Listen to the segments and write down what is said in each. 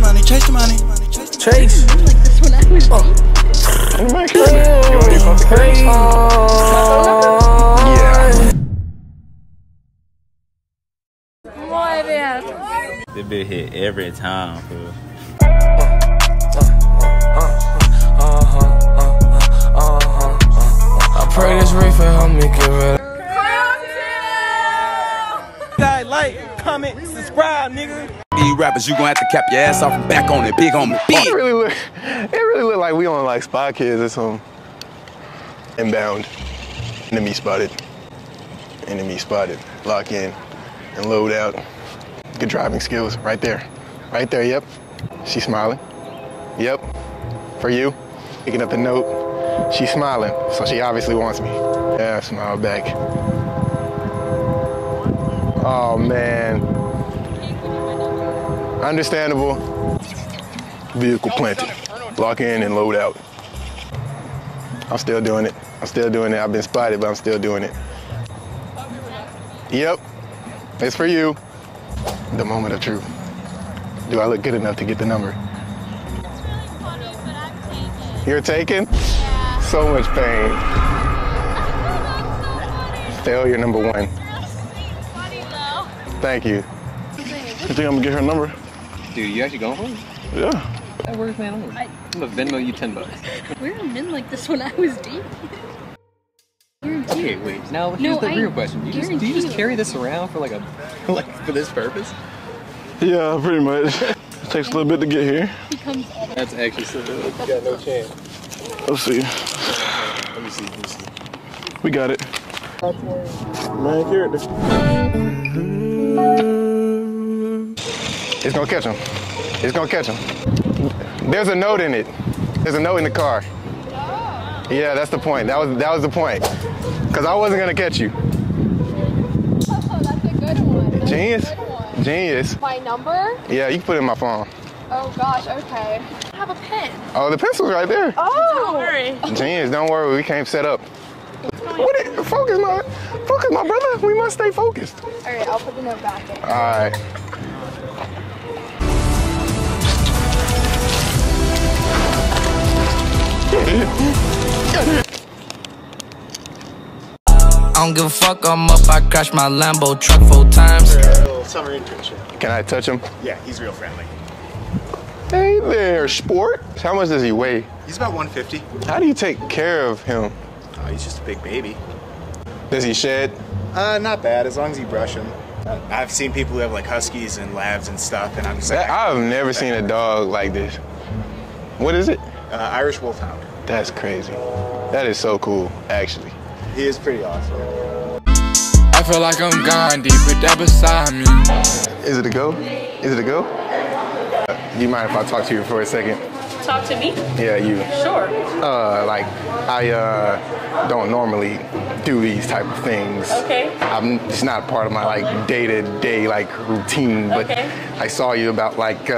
money, chase the money. Chase. Like this one I was Oh my God. You want to get crazy? Yeah. Muy bien. This bitch hit every time, fool. I pray this reefer help me get rid. Guys, like, comment, subscribe, nigga. These rappers, you gonna have to cap your ass off and back on it, big on me. It really look like we on like Spy Kids or something. Inbound. Enemy spotted. Enemy spotted. Lock in and load out. Good driving skills, right there. Right there, yep. She's smiling. Yep, for you. Picking up the note. She's smiling, so she obviously wants me. Yeah, smile back. Oh man. Understandable. Vehicle planted. Lock in and load out. I'm still doing it. I'm still doing it. I've been spotted, but I'm still doing it. Yep, it's for you. The moment of truth. Do I look good enough to get the number? It's really funny, but I'm taken. You're taken? Yeah. So much pain. So Failure number one. funny. It's really funny though. Thank you. You think I'm gonna get her number? Dude, you actually going home? Yeah. That works, man. I'm gonna Venmo you $10. Where have been like this when I was deep? Okay, wait. Now here's the real question: do you just carry this around for like for this purpose? Yeah, pretty much. It takes a little bit to get here. That's actually so good. You got no chance. Let's see. Let me see. We got it. Main character. It's gonna catch him. It's gonna catch him. There's a note in it. There's a note in the car. Yeah, that's the point. That was the point. Cause I wasn't gonna catch you. Oh, that's a good one. Genius. Genius. My number? Yeah, you can put it in my phone. Oh gosh, okay. I have a pen. Oh, the pencil's right there. Oh! Don't worry. Genius, don't worry, we can't set up. Focus, my brother. We must stay focused. Alright, I'll put the note back in. Alright. I don't give a fuck, I'm up, I crashed my Lambo truck 4 times. A little summer internship. Can I touch him? Yeah, he's real friendly. Hey there, sport. How much does he weigh? He's about 150. How do you take care of him? Oh, he's just a big baby. Does he shed? Not bad, as long as you brush him. I've seen people who have like huskies and labs and stuff, and I'm just like... I've never seen a dog like this. What is it? Irish Wolfhound. That's crazy. That is so cool, actually. He is pretty awesome. I feel like I'm Gandhi, put that beside me. Is it a go? Is it a go? Do you mind if I talk to you for a second? Talk to me? Yeah, you. Sure. Like, I don't normally do these type of things. Okay. It's not part of my like day-to-day like routine, but okay. I saw you about like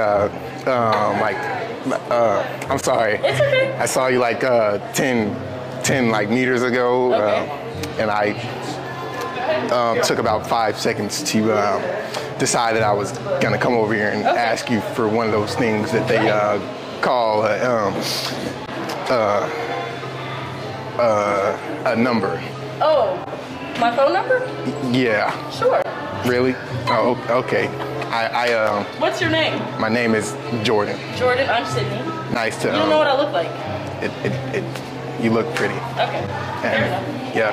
I'm sorry. It's okay. I saw you like 10 like meters ago, okay. and I took about 5 seconds to decide that I was gonna come over here and ask you for one of those things that they call a number. Oh, my phone number? Yeah. Sure. Really? Oh, okay. What's your name? My name is Jordan. Jordan, I'm Sydney. Nice to. You don't know what I look like? You look pretty. Okay. Fair enough. Yeah.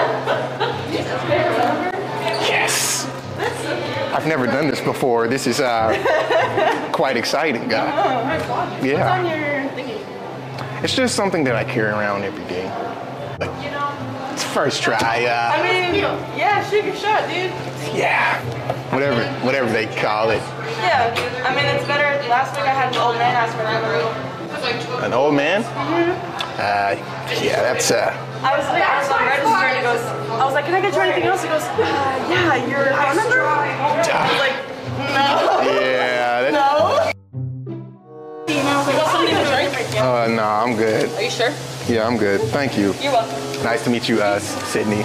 Yes. I've never done this before. This is quite exciting, guy. Oh, yeah. What's on your thingy? It's just something that I carry around every day. Like, it's first try. I mean, yeah, shoot your shot, dude. Yeah. Whatever they call it. Yeah. I mean, it's better. Last week I had an old man ask for a number. An old man? Yeah, that's I was on the register and he goes, I was like, can I get you anything else? He goes, yeah, your phone number? I was like, no. Yeah. No. You got something to drink? No, I'm good. Are you sure? Yeah, I'm good. Thank you. You're welcome. Nice to meet you, Sydney.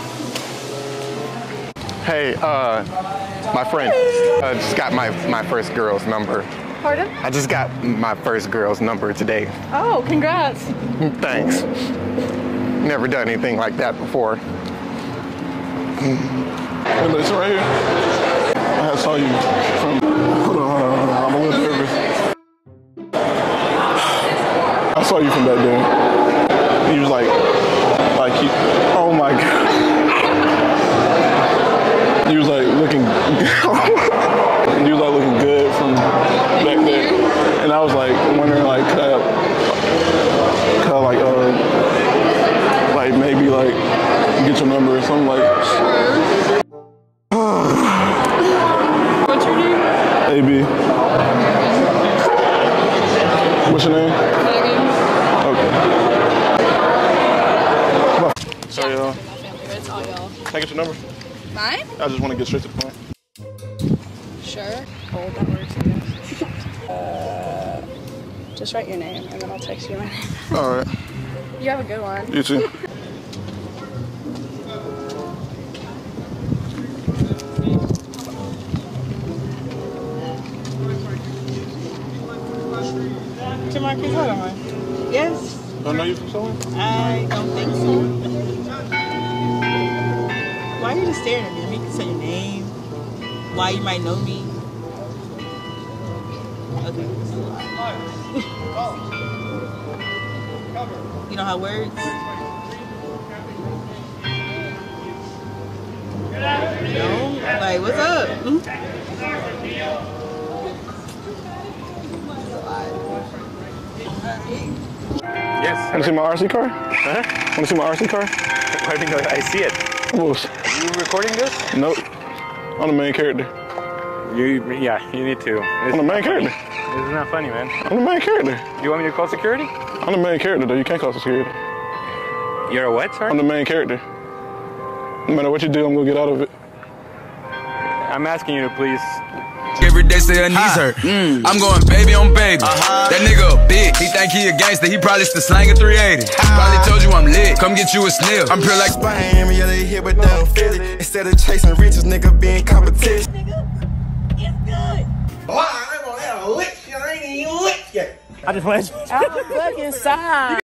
Hey, my friend just got my first girl's number. Pardon? I just got my first girl's number today. Oh, congrats. Thanks. Never done anything like that before. Hey, listen right here. I saw you from. Hold on. I'm a little nervous. I saw you from back there. He was like he. Oh my god. You was like looking. You was like looking good from back there, and I was like wondering like could I like maybe like get your number or something like. What's your name? AB. What's your name? Megan. Okay. Sorry, y'all. It's all y'all. Can I get your number? Mine? I just want to get straight to the point. Sure. Hold, that works, I guess. Just write your name and then I'll text you my name. All right. You have a good one. You too. Marcus, hold on. Yes. I know you from somewhere? I don't think so. Why are you just staring at me? You can say your name. Why you might know me. Okay. You don't have words? No? Like, what's up? Yes. Want to see my RC car? Huh? Want to see my RC car? Why do you know I see it? Are you recording this? Nope. I'm the main character. You need to. I'm the main character. This is not funny, man. I'm the main character. You want me to call security? I'm the main character, though. You can't call security. You're a what, sorry? I'm the main character. No matter what you do, I'm gonna get out of it. I'm asking you to please. Every day say her knees hurt. I'm going baby on baby. That nigga a bitch. He think he a gangster. He probably still slanging 380. Probably told you I'm lit. Come get you a sniff. I'm pure like Spain. Yeah, they here but they don't feel it. Instead of chasing riches, nigga being competition. Nigga, it's good. Boy, I ain't gonna have a lick. I ain't even lick yet. I just want to. I'm fucking sorry.